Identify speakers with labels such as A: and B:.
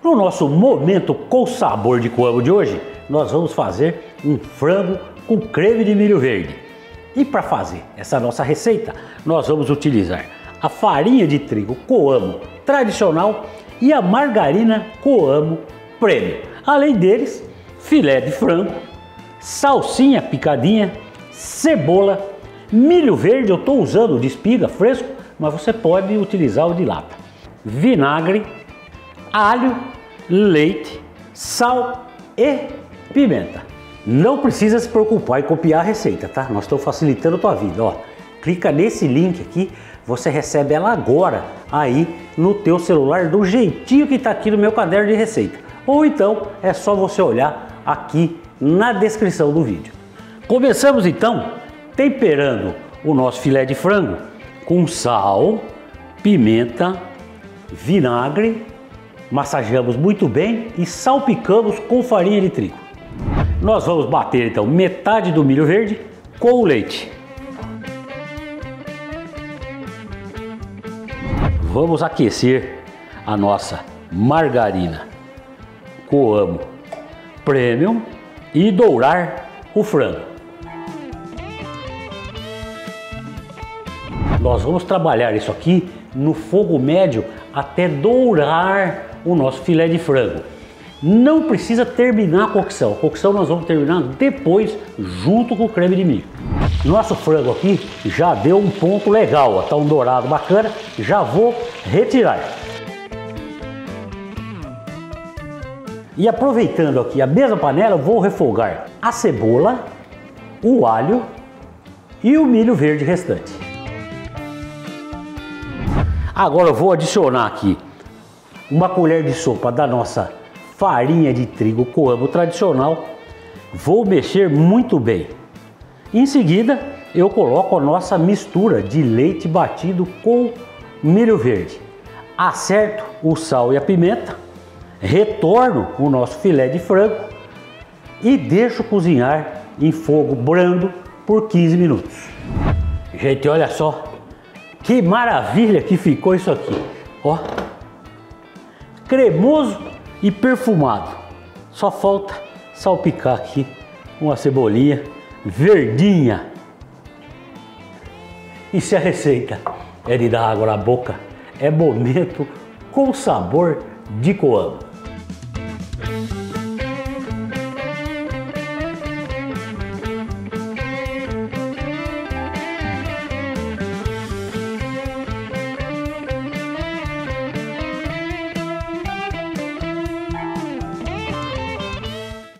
A: No nosso momento com sabor de coamo de hoje, nós vamos fazer um frango com creme de milho verde. E para fazer essa nossa receita, nós vamos utilizar a farinha de trigo Coamo tradicional e a margarina Coamo Premium. Além deles, filé de frango, salsinha picadinha, cebola, milho verde, eu estou usando de espiga fresco, mas você pode utilizar o de lata, vinagre, alho, leite, sal e pimenta. Não precisa se preocupar em copiar a receita, tá? Nós estamos facilitando a tua vida, ó. Clica nesse link aqui, você recebe ela agora aí no teu celular do jeitinho que está aqui no meu caderno de receita. Ou então é só você olhar aqui na descrição do vídeo. Começamos então temperando o nosso filé de frango com sal, pimenta, vinagre, massageamos muito bem e salpicamos com farinha de trigo. Nós vamos bater então metade do milho verde com o leite. Vamos aquecer a nossa margarina Coamo Premium e dourar o frango. Nós vamos trabalhar isso aqui no fogo médio até dourar o nosso filé de frango. Não precisa terminar a cocção. A cocção nós vamos terminar depois, junto com o creme de milho. Nosso frango aqui já deu um ponto legal, está um dourado bacana. Já vou retirar. E aproveitando aqui a mesma panela, vou refogar a cebola, o alho e o milho verde restante. Agora eu vou adicionar aqui uma colher de sopa da nossa farinha de trigo Coamo tradicional. Vou mexer muito bem. Em seguida eu coloco a nossa mistura de leite batido com milho verde. Acerto o sal e a pimenta, retorno o nosso filé de frango e deixo cozinhar em fogo brando por 15 minutos. Gente, olha só que maravilha que ficou isso aqui, ó, cremoso e perfumado. Só falta salpicar aqui uma cebolinha verdinha. E se a receita é de dar água na boca, é momento com sabor de coamo.